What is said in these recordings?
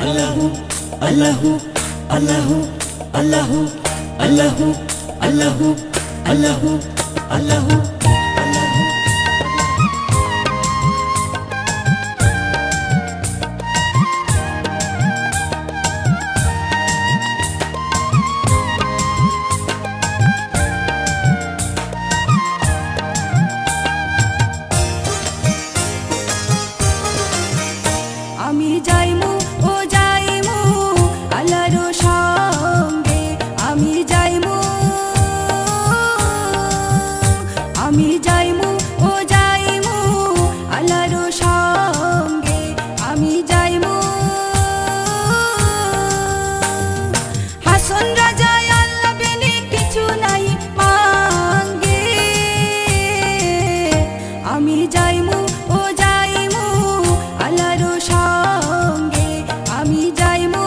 Allahu, Allahu, Allahu, Allahu, Allahu, Allahu, Allahu, Allahu, Allahu. আমি যাইমু ও যাইমু আল্লাহর সঙ্গে আমি যাইমু ও যাইমু আল্লাহর সঙ্গে আমি যাইমু হাসন রাজা আল্লাহ বিনে কিছু নাই মাঙ্গে আমি যাইমু ও যাইমু আল্লাহর সঙ্গে আমি যাইমু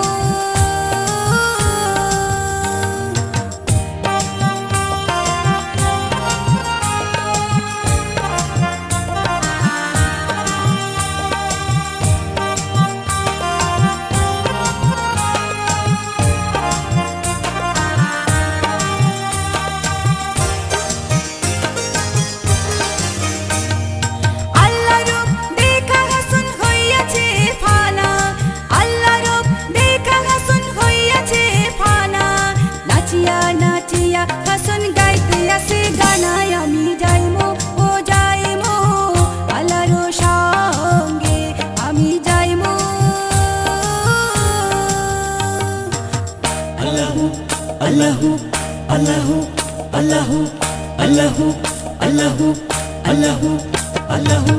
Allahu, Allahu, Allahu, Allahu, Allahu, Allahu, Allahu, Allahu.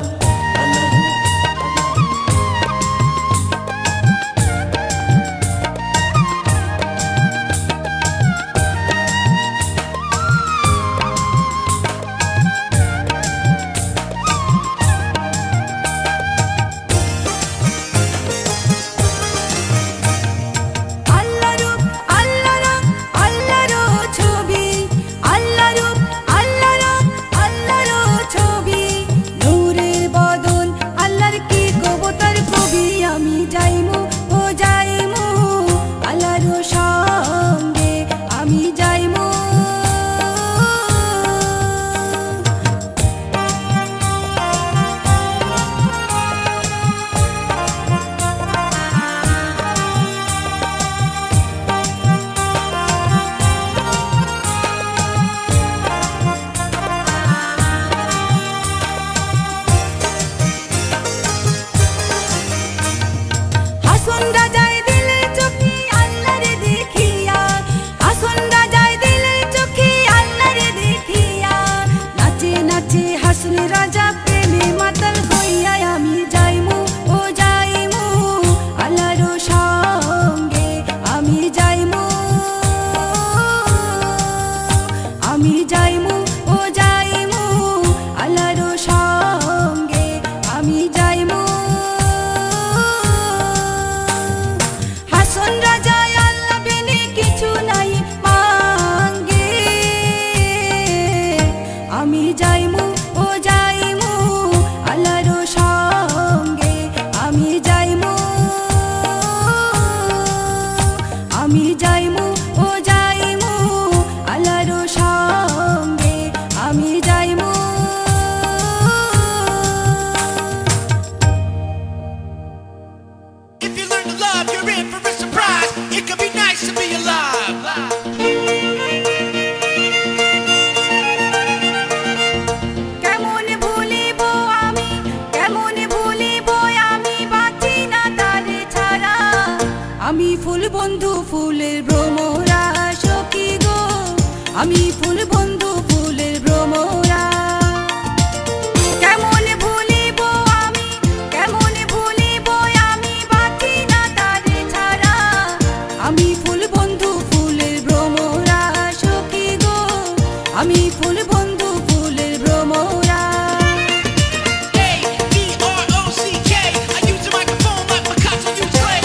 রাজা প্রেমে মাতাল হইয়া আমি যাইমু ও যাইমু আল্লাহর সঙ্গে আমি যাইমু ও যাইমু আল্লাহর সঙ্গে আমি যাইমু হাসন রাজা আল্লাহ বিনে কিছু নাই মাঙ্গে আমি যাইমু ও যাইমু আল্লাহর সঙ্গে আমি যাইমু ও যাইমু আল্লাহর সঙ্গে আমি যাইমু If you learn to love, you're in for a surprise. It could be nice to be alive. আমি ফুল বন্ধু ফুলের ভ্রমরা সখী গো আমি ফুল বন্ধু ফুলের ভ্রমরা কেমন ভুলিব আমি বাঁচি না তারে ছাড়া আমি ফুল বন্ধু ফুলের ভ্রমরা সখী গো আমি ফুল বন্ধু ফুলের ভ্রমরা A-E-R-O-C-K. I use the microphone like Picasso used clay.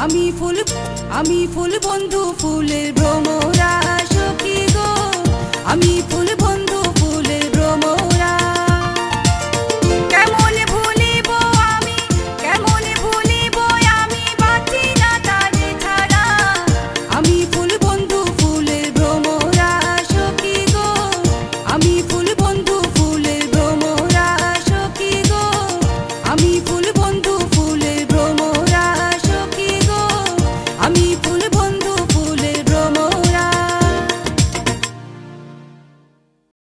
আমি ফুল বন্ধু ফুলের ভ্রমরা সখী গো আমি ফুল